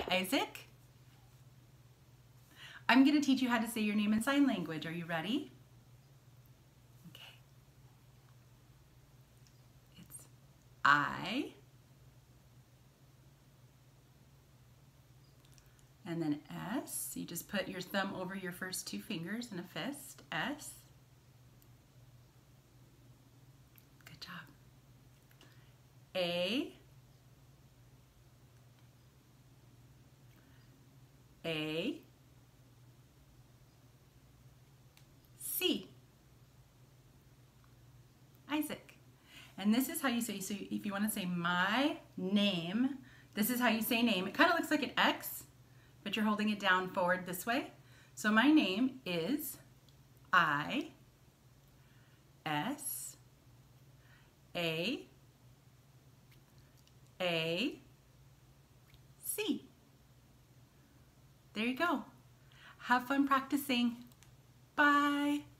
Isaac. I'm going to teach you how to say your name in sign language. Are you ready? Okay. It's I, and then S. You just put your thumb over your first two fingers in a fist. S. Good job. A. A. C. Isaac. And this is how you say, so if you want to say my name, this is how you say name. It kind of looks like an X, but you're holding it down forward this way. So my name is I, S, A, C. There you go. Have fun practicing. Bye.